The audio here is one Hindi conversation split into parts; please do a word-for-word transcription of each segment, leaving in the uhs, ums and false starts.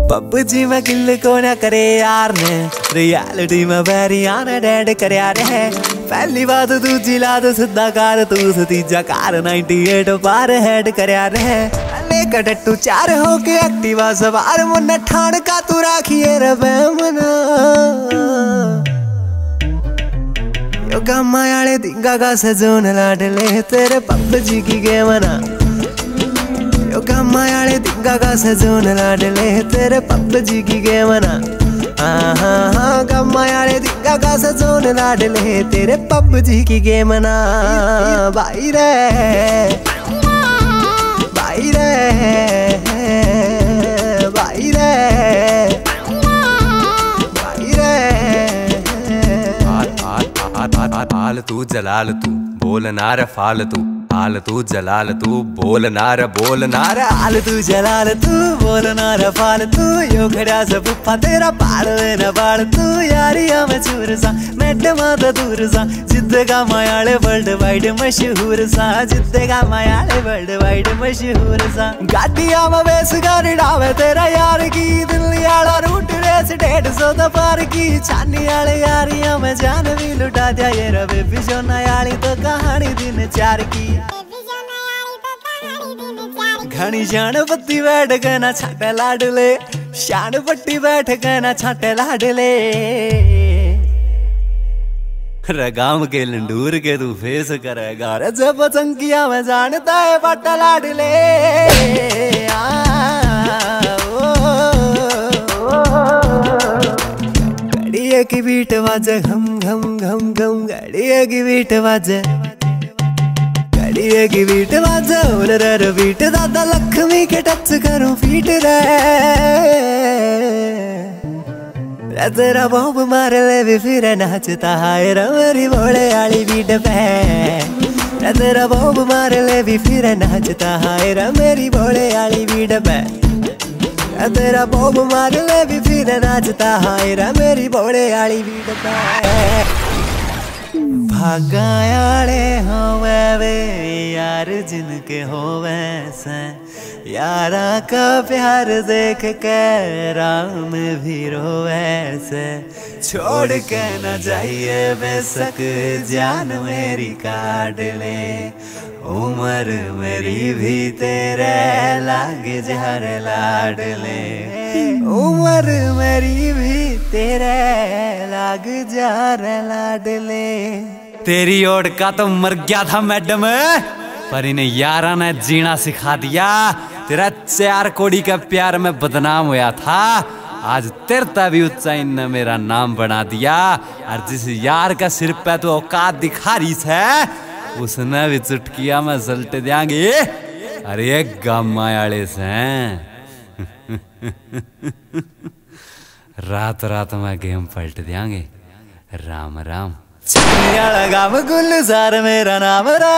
पबजी में किल को ना करे यार ने, रियलिटी में बैरिया ने डेड कर यार है। पहली बात दूजी लाद सिद्धा कार तू तीजा कार अट्ठानवे पार हेड कर यार है। लेकर टट्टू चार हो के एक्टिवा सवार मुन्ना ठाण का तू राखिए रबे मना। यो गम्मा याले दिंगा का सजोन लाडले तेरे पबजी की गेम ना। यो गम्मा याले दिंगा का सजोन लाडले तेरे पबजी की गेम ना। हाँ हाँ हाँ गम्मा याले दिंगा का सजोन लाडले तेरे पबजी की गेम ना। भाई रे भाई रे भाई रे भाई रे। आल तू जलाल तू बोल नार फाल तू, आल तू जलाल तू बोल नार बोल नार। आल तू जलाल तू बोल नार फाल तू, यो खड़ा सा पुप्पा तेरा पाड़ न बाड़ तू। यारिया में चूर सा मैडमा दा दूर सा, जिद्द का मायाले वर्ल्ड वाइड मशहूर सा, जिद्द का मायाले वर्ल्ड वाइड मशहूर सा। गाड़िया में बेस गाड़ी डावे तेरा यार की, दिल्ली आला रूट रेस डेढ़ सौ दा पार की। छानी आले यारिया में जान भी लुटा दिया ये रबे बिजो नयाली तो कहानी दिन चार की। घनी शान पत्ती बैठ गए ना छाटे लाडले, शान पट्टी बैठ गए ना छाटे लाडले। रगाम के लंडूर के तू फेस करेगा रे जब चंकिया में जानता है पट्टा लाडले। गड़िया की बीट बाजे घम घम घम घम, गड़िया की बीट बाजे गड़िया की बीट बाजे उलर बीट दादा लक्ष्मी के टच करूं फीट रे। तेरा बॉब मार ले भी फिर नाचता है रे मेरी भोले आली बीट पे। तेरा बॉब मार ले भी फिर नाचता है रे मेरी भोले आली बीट पे। तेरा बॉब मार ले भी फिर नाचता है रे मेरी भोले आली बीट पे। भागायाले होवे वे यार जिनके होवे से, यारा का प्यार देख के राम भी रोवे से। छोड़ के न जाइए बेशक जान मेरी काट ले, उम्र मेरी भी तेरे लाग जार लाड ले। उम्र मेरी भी तेरे लाग जार लाड ले। तेरी ओट का तो मर गया था मैडम, पर इन्हें यारा ने जीना सिखा दिया। तेरा चार कोड़ी का प्यार में बदनाम हुआ था, आज तेरता भी ऊंचाई ने मेरा नाम बना दिया। और जिस यार का सिर पे तो औकात दिखा रही है, उसने भी चुटकिया में सल्ट देंगे। अरे गामा आले से रात रात में गेम पलट देंगे। राम राम। गाम गुलजार मेरा नाम रा,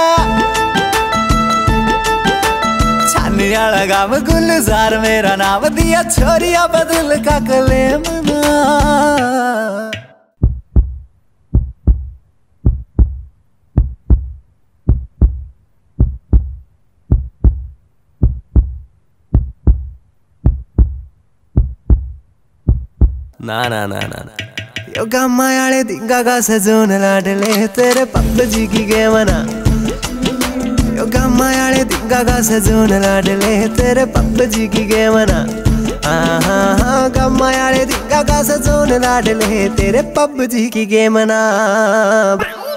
छानिया गाम गुलजार मेरा नाम दिया, छोरिया बदल का कलेम ना ना ना ना ना। यो गम्मा याले दिंगा का सजोन लाडले तेरे पबजी की गेम ना। यो गम्मा याले दिंगा का सजोन लाडले तेरे पबजी की गेम ना। हाँ हाँ हाँ गम्मा याले दिंगा का सजोन लाडले तेरे पबजी की गेम ना।